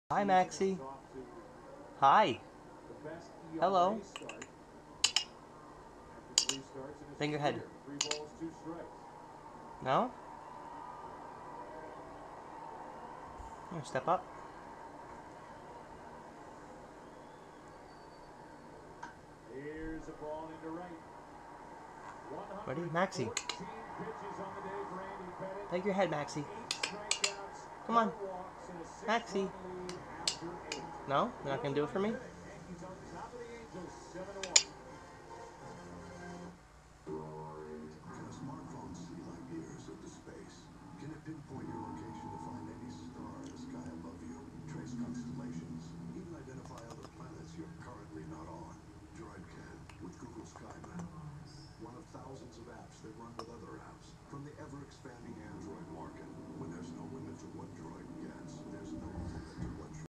Hi, Maxi. Hi. Hello. Bang your head. No? Here, step up. Here's a ball into right. Ready? Maxi. Bang your head, Maxi. Come on. Maxi. No? You're not going to do it for me?